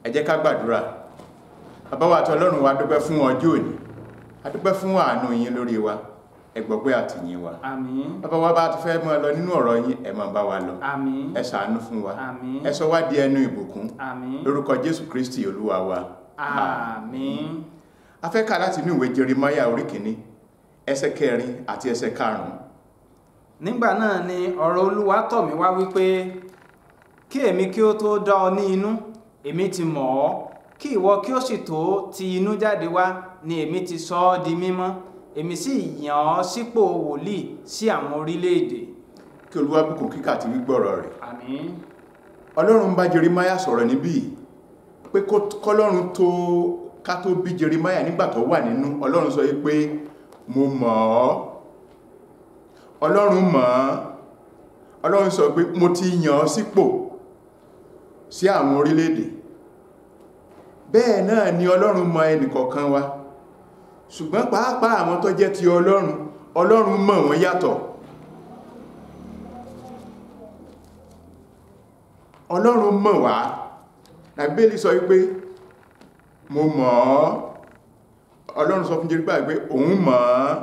Ẹ jẹ́ ká gbàdúrà. Bàbá wa àti Ọlọ́run wa dúpẹ́ fún ọjọ́ òní. A dúpẹ́ fún àánú yín lórí wa. Ẹ gbọpẹ́ àti yìn wa. Àmín. Bàbá wa bá ti fẹ́ mọ́ lọ nínú ọ̀rọ̀ yín, ẹ máa bá wa lọ. Àmín. Ẹ ṣàánú fún wa. Àmín. Ẹ sọ wá di ẹnu ìbùkún. Àmín. Lórúkọ Jésù Kristi Olúwa wa. Àmín. A fẹ́ kà láti inú ìwé Jeremáyà orí kìíní, ẹsẹ̀ 4 àti ẹsẹ̀ 5. Nígbà náà ni ọ̀rọ̀ Olúwa tọ̀ mí wá wípé, kí èmi kí ó tó dá ọ ní inú, èmi ti mọ̀ ọ́, kí ìwọ kí ó sì tó ti inú jáde wá ni èmi ti sọ ọ́ di mímọ́, èmi sì yàn ọ́ sípò wòlíì sí àwọn orílẹ̀-èdè. Kí Olúwa bùkún kíkà àti gbígbọ́rọ̀ rẹ̀. Àmín. Ọlọ́run bá Jeremáyà sọ̀rọ̀ níbí pé kọ́lọ́run tó ká tó bí Jeremáyà nígbà tó wà nínú, Ọlọ́run sọ pé mo mọ̀ ọ́. Ọlọ́run mọ̀ ọ́. Ọlọ́run sọ pé mo ti yàn ọ́ sípò sí àwọn orílẹ̀-èdè. Bẹ́ẹ̀ náà ni Ọlọ́run mọ̀ ẹnìkọ̀ọ̀kan wa. Ṣùgbọ́n pàápàá àwọn tó jẹ́ ti Ọlọ́run, Ọlọ́run mọ̀ wọ́n yàtọ̀. Ọlọ́run mọ̀ wá. Bíbélì sọ wípé mo mọ̀ ọ́. Ọlọ́run sọ fún Jeremáyà pé òun mọ̀ ọ́.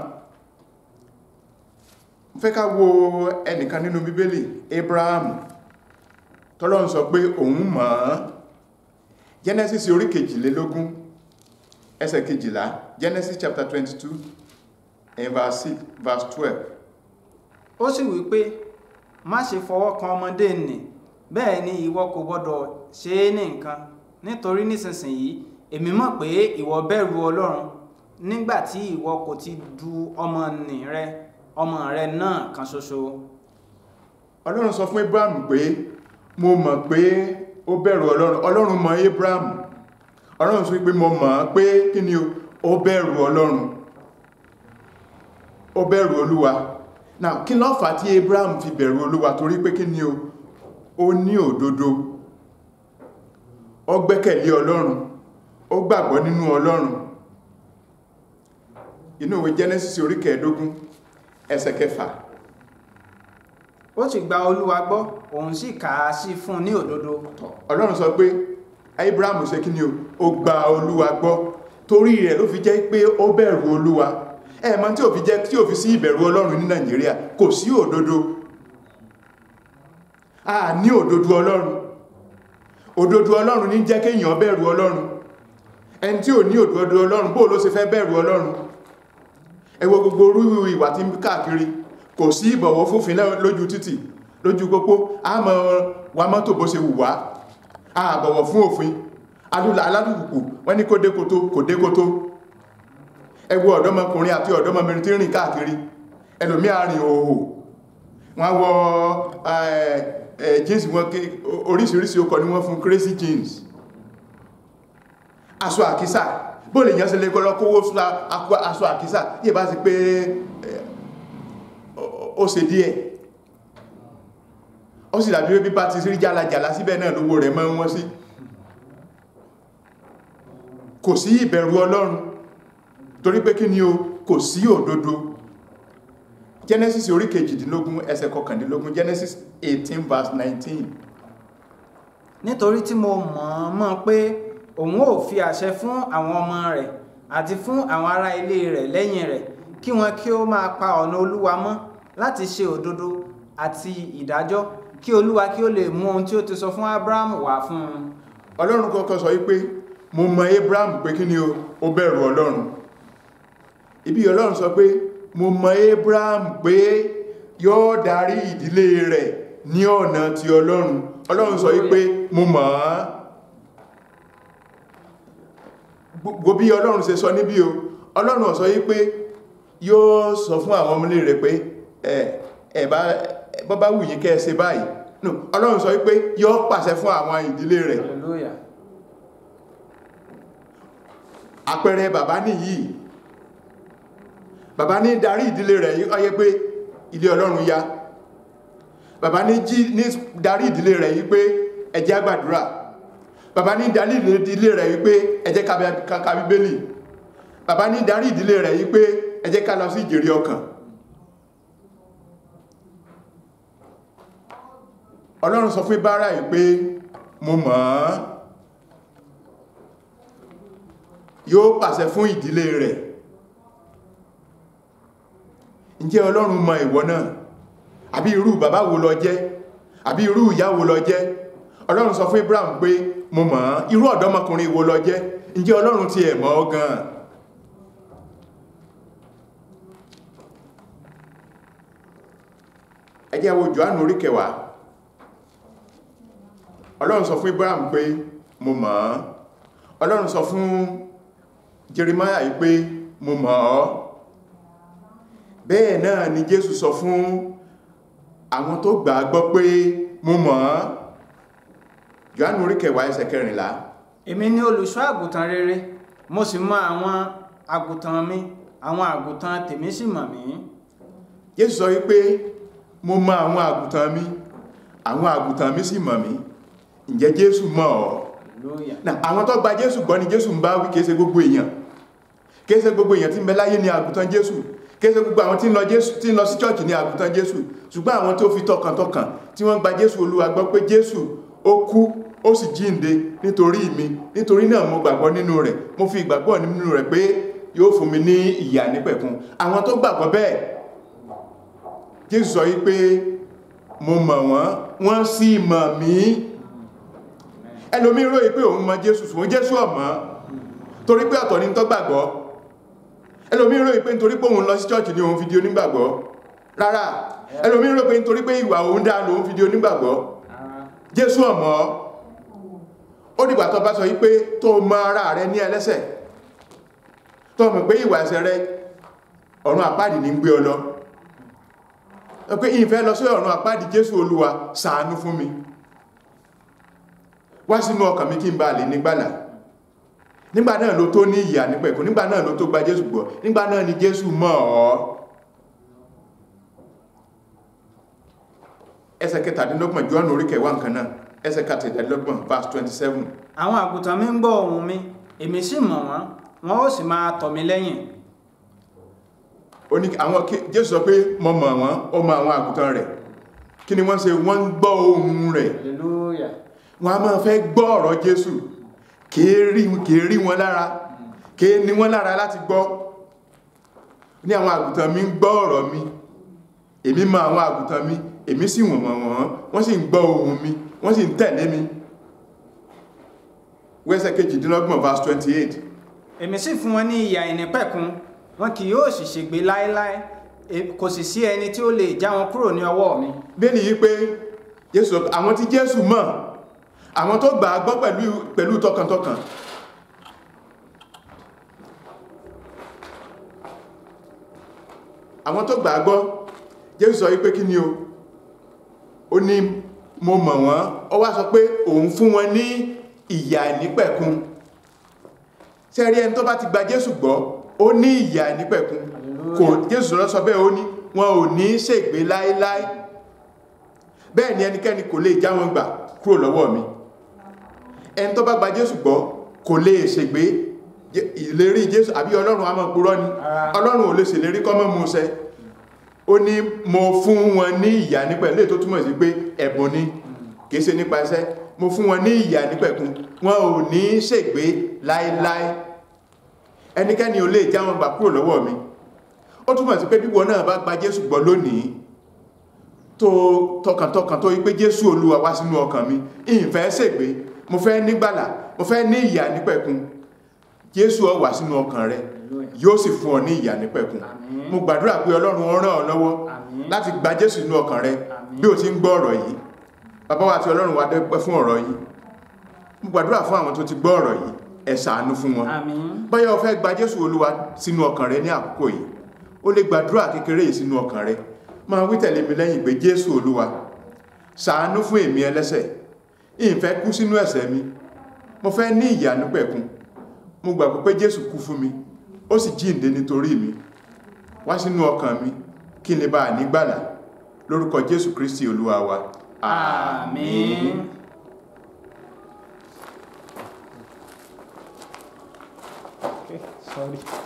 Mo fẹ́ ká wo ẹnìkan nínú Bíbélì, Abraham, tọ́lọ́run sọ pé òun mọ̀ ọ́. Genesis orí 22 ẹsẹ̀ 12. Genesis chapter 22 and verse 12. Ó sì wí pé, má ṣe fọwọ́ kan ọmọdé nì, bẹ́ẹ̀ ni ìwọ kò gbọdọ̀ ṣe é ní nǹkan, nítorí nísinsìnyí èmi mọ̀ pé ìwọ bẹ̀rù Ọlọ́run, nígbà tí ìwọ kò ti du ọmọ rẹ náà kan ṣoṣo. Ọlọ́run sọ fún Abraham pé mo mọ̀ pé ó bẹ̀rù Ọlọ́run. Ọlọ́run mọ̀ Abraham. Ọlọ́run sọ pé mo mọ̀ pé kí ni ó bẹ̀rù Ọlọ́run. Ó bẹ̀rù Olúwa. Now, kí ló fà tí Abraham fi bẹ̀rù Olúwa? Torí pé kí ni ó ní òdodo. Ó gbẹ́kẹ̀lé Ọlọ́run. Ó gbàgbọ́ nínú Ọlọ́run. Inú ìwé Genesis orí 15 ẹsẹ̀ 6. Ó sì gba Olúwa gbọ́, òun sì kà á sí fún ní òdodo. Ọlọ́run sọ pé Abraham ṣe kí ni ó gba Olúwa gbọ́. Torí rẹ̀ ló fi jẹ́ pé ó bẹ̀rù Olúwa. Ẹ̀mọ́ tí ò fi jẹ́ tí ò fi sí ìbẹ̀rù Ọlọ́run ní Nàìjíríà, kò sí òdodo. A ní òdodo Ọlọ́run. Òdodo Ọlọ́run ní jẹ́ kéèyàn bẹ̀rù Ọlọ́run. Ẹni tí ò ní òdodo Ọlọ́run, bó ló ṣe fẹ́ bẹ̀rù Ọlọ́run? Ẹ wo gbogbo orú ìwà tí ń káàkiri. Kò sí ìbọ̀wọ̀ fófin lójú títì, lójú pópó. A mọ̀ wa mọ́tò bó ṣe wù wá. A bọ̀wọ̀ fún òfin. Aládùúgbò wọ́n ní kó dé kótó, kò dé kótó. Ẹ wo ọ̀dọ́mọkùnrin àti ọ̀dọ́mọbìnrin tí ń rìn káàkiri. Ẹlòmí àrìn òhò. Wọ́n wọ jeans wọn oríṣiríṣi ọkọ̀ ni wọ́n fún crazy jeans. Aṣọ àkísà. Bó lè yàn sí lè kọ́lọ́ kówó fúnra aṣọ àkísà. Yíè bá sì pé ó ṣe díẹ̀. Ó sì dàbí bí bá ti rí jálajàlá síbẹ̀ náà lówó rẹ̀ mọ́ wọ́n sí. Kò sí ìbẹ̀rù Ọlọ́run. Torí pé kí ni kò sí òdodo. Genesis orí 18 ẹsẹ̀ 19. Genesis 18 verse 19. Nítorí tí mo mọ̀ pé òun ò fi àṣẹ fún àwọn ọmọ rẹ̀ àti fún àwọn ará ilé rẹ̀ lẹ́yìn rẹ̀, kí wọn kí ó máa pa ọ̀nà Olúwa mọ́ láti ṣe òdodo àti ìdájọ́, kí Olúwa kí ó lè mú ohun tí ó ti sọ fún Abraham wá fún un. Ọlọ́run kọ́kọ́ sọ wípé mo mọ̀ Abraham pé kí ni ó bẹ̀rù Ọlọ́run. Ibi Ọlọ́run sọ pé mo mọ̀ Abraham pé yóò darí ìdílé rẹ̀ ní ọ̀nà ti Ọlọ́run. Ọlọ́run sọ wípé mo mọ̀ ọ́. Gbogbo bí Ọlọ́run ṣe sọ níbí Ọlọ́run sọ wípé yóò sọ fún àwọn ọmọlé rẹ̀ pé bọ́bá wù yín kẹ́ ṣe báyìí. No, Ọlọ́run sọ wípé yóò pàṣẹ fún àwọn ìdílé rẹ̀. Hallelujah. Àpẹẹrẹ bàbá nìyí. Bàbá ní darí ìdílé rẹ̀ yí ọyẹ́ pé ilé Ọlọ́run yá. Bàbá ní darí ìdílé rẹ̀ yí pé ẹ jẹ́ á gbàdúrà. Bàbá ní darí ìdílé rẹ̀ yí pé ẹ jẹ́ ká Bíbélì. Bàbá ní darí ìdílé rẹ̀ yí pé ẹ jẹ́ ká lọ sí ìjèrè ọkàn. Ọlọ́run sọ fún Báráì pé mo mọ̀ ọ́. yóò pàṣẹ fún ìdílé rẹ̀. Ǹjẹ́ Ọlọ́run mọ ìwọ náà? Àbí irú bàbá wo lọ jẹ́? Àbí irú ìyá wo lọ jẹ́? Ọlọ́run sọ fún Abraham pé mo mọ̀ ọ́. Irú ọ̀dọ́mọkùnrin wo lọ jẹ́? Ǹjẹ́ Ọlọ́run ti ẹ̀ mọ̀ ọ́ gan? Ẹ jẹ́ wo Jòhánù orí 10. Ọlọ́run sọ fún Abraham pé mo mọ̀ ọ́. Ọlọ́run sọ fún Jeremiah yìí pé mo mọ̀ ọ́. Bẹ́ẹ̀ náà ni Jésù sọ fún àwọn tó gbàgbọ́ pé mo mọ̀ ọ́. Jòhánù orí 10 ẹsẹ̀ 14. Èmi ni olùṣọ́ àgùntàn rere, mo sì mọ àwọn àgùntàn mi, àwọn àgùntàn tèmi sì mọ̀ mí. Jésù sọ wípé mo mọ àwọn àgùntàn mi, àwọn àgùntàn mi sì mọ̀ mí. Ǹjẹ́ Jésù mọ̀ ọ́? Àwọn tó gba Jésù gbọ́ ni Jésù ń bá wí, kìí ṣe gbogbo èèyàn. Kìí ṣe gbogbo èèyàn tí ń bẹ láyé ni àgùntàn Jésù. Kìí ṣe gbogbo àwọn tí ń lọ sí chọ́ọ̀chì ni àgùntàn Jésù. Ṣùgbọ́n àwọn tó fi tọkàntọkàn tí wọ́n gba Jésù Olúwa gbọ́ pé Jésù ó kú ó sì jíǹde nítorí mi, nítorí náà mo gbàgbọ́ nínú rẹ̀, mo fi ìgbàgbọ́ nínú rẹ̀ pé yóò fún mi ní ìyà nípẹ̀kun. Àwọn tó gbàgbọ́ bẹ́ẹ̀, Jésù sọ wípé mo mọ̀ wọ́n, wọ́n sì mọ̀ mí. Ẹlòmí rò pé òun mọ̀ Jésù, ṣùgbọ́n Jésù ò mọ̀, torí pé ọ̀tọ̀ ni tó gbàgbọ́. Ẹlòmí rò pé nítorí pé òun lọ sí chọ́ọ̀chì ni òun fi di onígbàgbọ́. Rárá, ẹlòmí rò pé nítorí pé ìwà òun dá lòun fi di onígbàgbọ́. Jésù ò mọ̀. Ó dìgbà tó bá sọ wípé tó mọ ara rẹ ní ẹlẹ́ṣẹ̀, tó mọ̀ pé ìwà ẹ̀ṣẹ̀ rẹ ọ̀run àpáàdì ní gbé ọ lọ, pé ìfẹ́ lọ sí ọ̀run àpáàdì, Jésù Olúwa ṣàánú fún mi, wá sínú ọkàn mi kí n bá lè nígbàlà. Nígbà náà ló tó ní ìyà nípẹ̀kun, nígbà náà ló tó gba Jésù gbọ́, nígbà náà ni Jésù mọ̀ ọ́. Ẹsẹ̀ 17 Jòhánù orí 10 nǹkan náà, ẹsẹ̀ 17 verse 27. Àwọn àgùntàn mi ń gbọ́ ohùn mi, èmi sì mọ̀ wọ́n, wọn ó sì máa tọ̀ mí lẹ́yìn. Jésù sọ pé mo mọ̀ wọ́n, ó mọ àwọn àgùntàn rẹ̀. Kí ni wọ́n ṣe? Wọ́n ń gbọ́ ohùn rẹ̀. Hallelujah. Wọ́n a máa fẹ́ gbọ́ ọ̀rọ̀ Jésù, kìí rí wọn lára, kìí ní wọn lára láti gbọ́. Ní àwọn àgùntàn mi ń gbọ́ ọ̀rọ̀ mi, èmi mọ àwọn àgùntàn mi, èmi sì wọ̀n wọ́n, wọ́n sì ń gbọ́ ohùn mi, wọ́n sì ń tẹ̀lé mi. Ẹsẹ̀ 28 verse 28. Èmi sì fún wọn ní ìyà ìnípẹ̀kun, wọn kì yóò sì ṣègbé láéláé, kò sì sí ẹni tí ó lè já wọn kúrò ní ọwọ́ mi. Bẹ́ẹ̀ni yí pé àwọn tí Jésù mọ̀, àwọn tó gbà á gbọ́ pẹ̀lú tọkàntọkàn, àwọn tó gbà á gbọ́, Jésù sọ wípé kí ni o? Ó ní mo mọ̀ wọ́n, ó wá sọ pé òun fún wọn ní ìyà ìnípẹ̀kun. Ṣé rí ẹni tó bá ti gba Jésù gbọ́, ó ní ìyà ìnípẹ̀kun. Jésù ló sọ bẹ́ẹ̀, ó ní wọn ò ní ṣègbé láéláé. Bẹ́ẹ̀ ni ẹnikẹ́ni kò lè já wọn gbà kúrò lọ́wọ́ mi. Ẹni tó bá gba Jésù gbọ́ kò lè ṣègbé. Ìlérí Jésù àbí Ọlọ́run a máa purọ́ ni? Ọlọ́run ò lè ṣèlérí kó má mú ṣẹ. Ó ní mo fún wọn ní ìyà nípẹ̀kun, lè tó túmọ̀ sí pé ẹ̀bùn ni, kìí ṣe nípa iṣẹ́. Mo fún wọn ní ìyà nípẹ̀kun, wọn ò ní ṣègbé láéláé. Ẹnikẹ́ni ò lè já wọn gbà kúrò lọ́wọ́ mi. Ó túmọ̀ sí pé bí wọn náà bá gba Jésù gbọ́ lónìí, tó tọkàntọkàn tó wí pé Jésù Olúwa wá sínú ọkàn mi, ìfẹ́ ṣègbé, mo fẹ́ nígbàlà, mo fẹ́ ní ìyà nípẹ̀kun, Jésù ó wá sínú ọkàn rẹ, yóò sì fún ọ ní ìyà nípẹ̀kun. Mo gbàdúrà pé Ọlọ́run ó ràn ọ́ lọ́wọ́ láti gba Jésù sínú ọkàn rẹ bí o ti ń gbọ́ ọ̀rọ̀ yìí. Bàbá wa àti Ọlọ́run wa dúpẹ́ fún ọ̀rọ̀ yìí. Mo gbàdúrà fún àwọn tó ti gbọ́ ọ̀rọ̀ yìí, ẹ ṣàánú fún wọn. Bóyá o fẹ́ gba Jésù Olúwa sínú ọkàn rẹ ní àkókò yìí, o lè gbàdúrà kékeré yìí sínú ọkàn rẹ. Máa wí tẹ̀lé mi lẹ́yìn pé Jésù Olúwa, ṣàánú fún èmi ẹlẹ́ṣẹ̀, ìfẹ́ kú sínú ẹ̀ṣẹ̀ mi, mo fẹ́ ní ìyà nípẹ̀kun. Mo gbàgbọ́ pé Jésù kú fún mi, ó sì jíǹde nítorí mi. Wá sínú ọkàn mi kí n lè bá nígbàlà, lórúkọ Jésù Kristi Olúwa wa. Àmín. Okay, sorry.